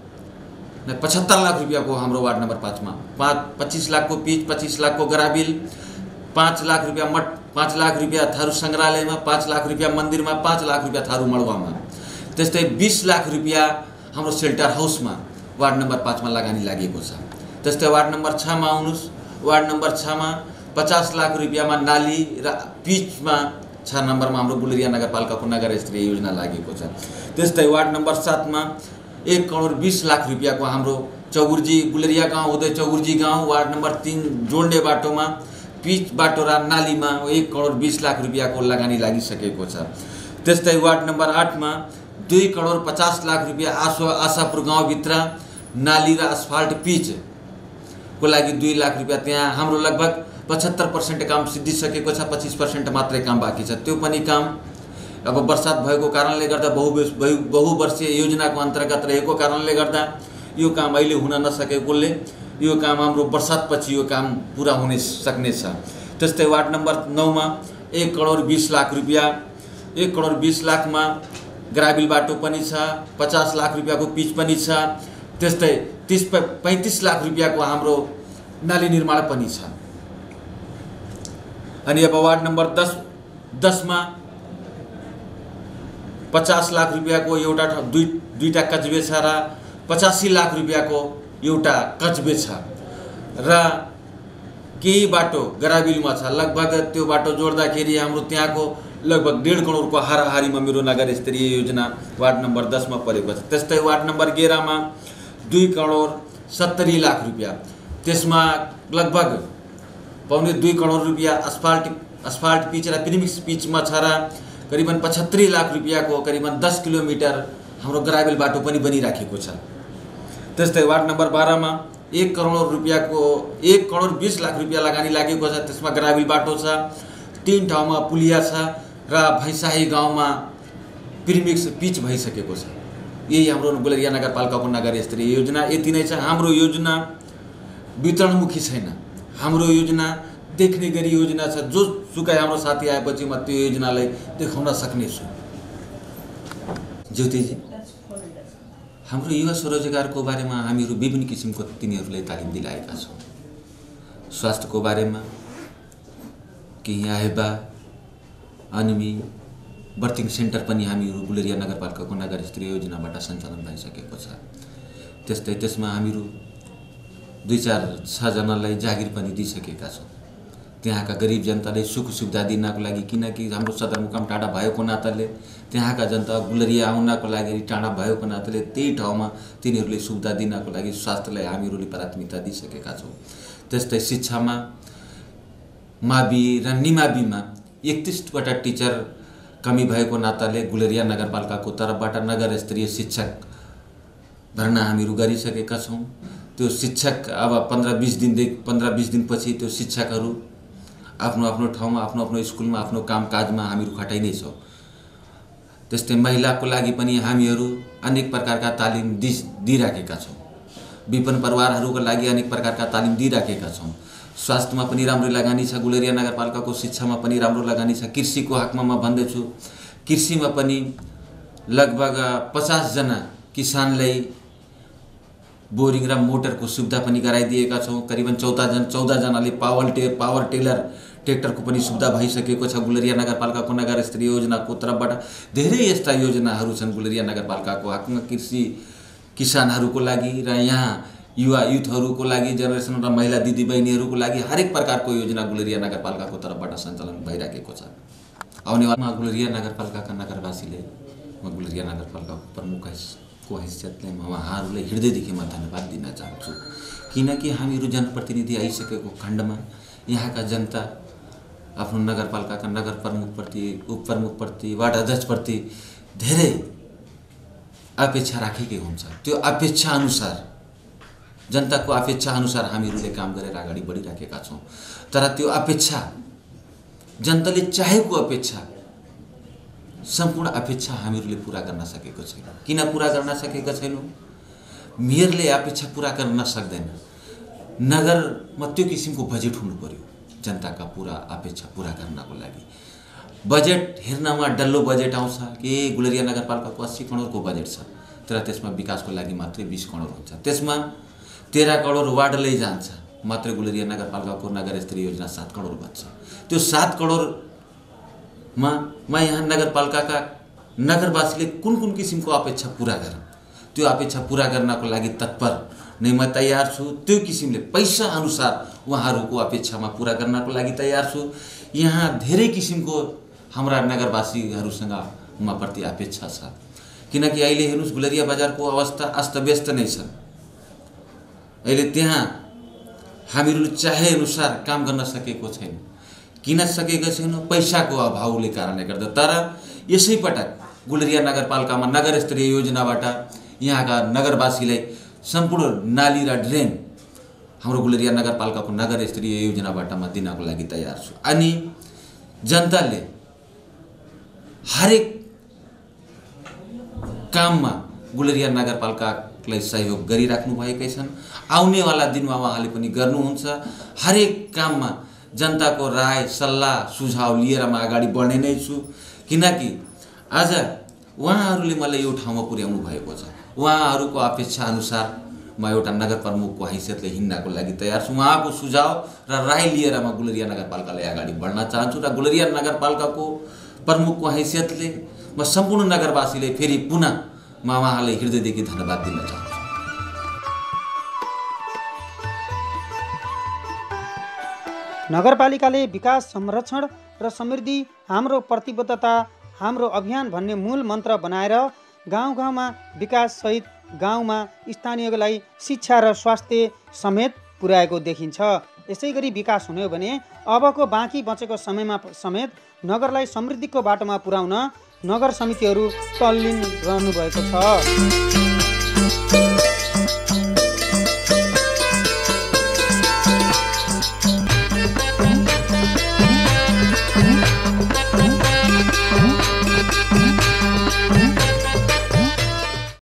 75 लाख रुपियाँको हाम्रो वार्ड नम्बर 5 मा 25 लाखको पिच, 25 लाखको ग्राबिल, 5 लाख रुपियाँ मठ, 5 लाख रुपियाँ थारू सङ्ग्रहालयमा, 5 लाख रुपियाँ मन्दिरमा, 5 लाख रुपियाँ थारू मडुवामा। त्यस्तै 20 लाख रुपियाँ हाम्रो सेल्टर हाउसमा वार्ड नम्बर 5 मा लगानी लागेको छ। त्यस्तै वार्ड नम्बर 6 मा आउनुस्। वार्ड नम्बर 6 मा 50 लाख रुपियाँमा नाली र पिचमा 6 नम्बरमा हाम्रो गुलेरिया नगरपालिकाको नगर स्तरीय योजना लागेको छ। त्यस्तै वार्ड नम्बर 7 मा 1 करोड 20 लाख रुपियाँको हाम्रो चौगुर्जी गुलेरिया गाउँ हुँदै चौगुर्जी गाउँ वार्ड नम्बर 3 जोड्ने बाटोमा पिच बाटो र नालीमा 1 करोड 20 लाख रुपियाँको लगानी लागिसकेको छ। त्यस्तै वार्ड नम्बर 8 मा 2 करोड 50 लाख रुपियाँ आशापुर गाउँभित्र नाली र अस्फाल्ट पिचको लागि 2 लाख रुपियाँ त्यहाँ हाम्रो लगभग 75% काम सिद्धिसकेको छ। 25% मात्रै काम बाँकी छ। त्यो पनि काम अब बर्सात भएको कारणले गर्दा बहुवर्षीय योजनाको अन्तर्गत रहेको कारणले गर्दा यो काम अहिले हुन नसकेकोले यो काम हाम्रो बर्सातपछि यो काम पुरा हुन सक्नेछ। त्यस्तै वार्ड नम्बर 9 मा 1 करोड 20 लाख रुपियाँ 1 करोड 20 लाखमा ग्राबिल बाटो पनि छ, 50 लाख रुपियाँको पिच पनि छ। त्यस्तै 35 लाख रुपियाँको हाम्रो नाली निर्माण पनि छ। अनि अब वार्ड नम्बर 10 मा 50 लाख रुपियाँको एउटा दुईटा कचबे छ र 85 लाख रुपियाँको एउटा कचबे छ र केही बाटो ग्राबिलमा छ। लगभग त्यो बाटो जोड्दाखेरि हाम्रो त्यहाँको लगभग 1.5 करोडको हाराहारीमा मेरो नगर स्तरीय योजना वार्ड नम्बर 10 मा परेको छ। त्यस्तै वार्ड नम्बर 11 मा 2 करोड 70 लाख रुपियाँ, त्यसमा लगभग 2 करोड रुपियाँ अस्फाल्ट पिच र प्रिमिक्स पिचमा छ र करिबन 75 लाख रुपियाँको करिबन 10 किलोमिटर हाम्रो ग्राबिल बाटो पनि बनिराखेको छ। त्यस्तै वार्ड नम्बर 12 मा 1 करोड 20 लाख रुपियाँ लगानी लागेको छ। त्यसमा ग्राबिल बाटो छ, 3 ठाउँमा पुलिया छ र भैसाही गाउँमा प्रिमिक्स पिच भइसकेको छ। यही हाम्रो गुलेरिया नगरपालिकाको नगर स्तरीय योजना यति नै छ। हाम्रो योजना वितरणमुखी छैन। हाम्रो योजना देख्ने गरी योजना छ। जो सुकै हाम्रो साथी आएपछि म त्यो योजनालाई देखाउन सक्नेछु। ज्योतिजी, हाम्रो युवा स्वरोजगारको बारेमा हामीहरू विभिन्न किसिमको तिनीहरूलाई तालिम दिलाएका छौँ। स्वास्थ्यको बारेमा केही आएबा अनि बर्थिङ सेन्टर पनि हामीहरू गुलेरिया नगरपालिकाको नगर स्तरीय योजनाबाट सञ्चालन भइसकेको छ। त्यस्तै त्यसमा हामीहरू 2-4-6 जनालाई जागिर पनि दिइसकेका छौँ। त्यहाँका गरिब जनताले सुख सुविधा दिनको लागि, किनकि हाम्रो सदरमुकाम टाढा भएको नाताले त्यहाँका जनता गुलेरिया आउनको लागि टाढा भएको नाताले त्यही ठाउँमा तिनीहरूले सुविधा दिनको लागि स्वास्थ्यलाई हामीहरूले प्राथमिकता दिइसकेका छौँ। त्यस्तै शिक्षामा मावि र निमाविमा 31वटा टिचर कमी भएको नाताले गुलेरिया नगरपालिकाको तर्फबाट नगर स्तरीय शिक्षक भर्ना हामीहरू गरिसकेका छौँ। त्यो शिक्षक अब 15-20 दिनपछि त्यो शिक्षकहरू आफ्नो ठाउँमा आफ्नो स्कुलमा आफ्नो कामकाजमा हामीहरू खटाइ नै छौँ। त्यस्तै महिलाको लागि पनि हामीहरू अनेक प्रकारका तालिम दिइराखेका छौँ। विपन्न परिवारहरूको लागि अनेक प्रकारका तालिम दिइराखेका छौँ। स्वास्थ्यमा पनि राम्रो लगानी छ, गुलेरिया नगरपालिकाको शिक्षामा पनि राम्रो लगानी छ। कृषिको हकमा म भन्दैछु, कृषिमा पनि लगभग 50 जना किसानलाई बोरिङ र मोटरको सुविधा पनि गराइदिएका छौँ। करिबन 14 जनाले पावर टेलर ट्र्याक्टरको पनि सुविधा भइसकेको छ गुलेरिया नगरपालिकाको नगर स्तरीय योजनाको तर्फबाट। धेरै यस्ता योजनाहरू छन् गुलेरिया नगरपालिकाको हकमा कृषि किसानहरूको लागि र यहाँ युथहरूको लागि, जेनेरेसन र महिला दिदीबहिनीहरूको लागि हरेक प्रकारको योजना गुलेरिया नगरपालिकाको तर्फबाट सञ्चालन भइरहेको छ। आउनेवालामा गुलेरिया नगरपालिकाका नगरवासीले म गुलेरिया नगरपालिकाको प्रमुखको हैसियतले म उहाँहरूलाई हृदयदेखि म धन्यवाद दिन चाहन्छु। किनकि हामीहरू जनप्रतिनिधि आइसकेको खण्डमा यहाँका जनता आफ्नो नगरपालिकाका नगर प्रमुखप्रति, उपप्रमुखप्रति, वार्ड अध्यक्षप्रति धेरै अपेक्षा राखेकै हुन्छ। त्यो अपेक्षा अनुसार, जनताको अपेक्षा अनुसार हामीहरूले काम गरेर अगाडि बढिराखेका छौँ। तर त्यो अपेक्षा, जनताले चाहेको अपेक्षा, सम्पूर्ण अपेक्षा हामीहरूले पुरा गर्न सकेको छैन। किन पुरा गर्न सकेका छैनौँ? मेयरले अपेक्षा पुरा गर्न सक्दैन। नगरमा त्यो किसिमको बजेट हुनु पर्यो जनताका पुरा अपेक्षा पुरा गर्नको लागि। बजेट हेर्नमा डल्लो बजेट आउँछ कि गुलेरिया नगरपालिकाको 80 करोडको बजेट छ, तर त्यसमा विकासको लागि मात्रै 20 करोड हुन्छ। त्यसमा 13 करोड वार्डले जान्छ, मात्रै गुलेरिया नगरपालिकाको नगर स्तरीय योजना 7 करोड बन्छ। त्यो 7 करोडमा यहाँ नगरपालिकाका नगरवासीले कुन किसिमको अपेक्षा पुरा गरौँ, त्यो अपेक्षा पुरा गर्नको लागि तत्पर नै म तयार छु। त्यो किसिमले पैसा अनुसार उहाँहरूको अपेक्षामा पुरा गर्नको लागि तयार छु। यहाँ धेरै किसिमको हाम्रा नगरवासीहरूसँग म प्रति अपेक्षा छ। किनकि अहिले हेर्नुहोस् गुलेरिया बजारको अवस्था अस्तव्यस्त नै छ। अहिले त्यहाँ हामीहरूले चाहे अनुसार काम गर्न सकेको छैन। किन सकेको छैन? पैसाको अभावले कारणले गर्दा। तर यसै पटक गुलेरिया नगरपालिकामा नगर स्तरीय योजनाबाट यहाँका नगरवासीलाई सम्पूर्ण नाली र ड्रेन हाम्रो गुलेरिया नगरपालिकाको नगर स्तरीय योजनाबाट म दिनको लागि तयार छु। अनि जनताले हरेक काममा गुलेरिया नगरपालिकालाई सहयोग गरिराख्नु भएकै छन्। आउनेवाला दिनमा उहाँले पनि गर्नुहुन्छ। हरेक काममा जनताको राय, सल्लाह, सुझाव लिएर म अगाडि बढ्ने नै छु। किनकि आज उहाँहरूले मलाई यो ठाउँमा पुर्याउनु भएको छ। उहाँहरूको अपेक्षा अनुसार म एउटा नगर प्रमुखको हैसियतले हिँड्नको लागि तयार छु। उहाँको सुझाव र राय लिएर म गुलेरिया नगरपालिकालाई अगाडि बढ्न चाहन्छु। र गुलेरिया नगरपालिकाको प्रमुखको हैसियतले म सम्पूर्ण नगरवासीले फेरि पुनः म उहाँलाई हृदयदेखि धन्यवाद दिन चाहन्छु। नगरपालिकाले विकास, संरक्षण र समृद्धि हाम्रो प्रतिबद्धता, हाम्रो अभियान भन्ने मूल मन्त्र बनाएर गाउँ-गाउँमा विकाससहित गाउँमा स्थानीयलाई शिक्षा र स्वास्थ्य समेत पुर्याएको देखिन्छ। यसै गरी विकास हुने हो भने अबको बाँकी बचेको समयमा समेत नगरलाई समृद्धिको बाटोमा पुर्याउन नगर समितिहरू तल्लीन रहनुभएको छ।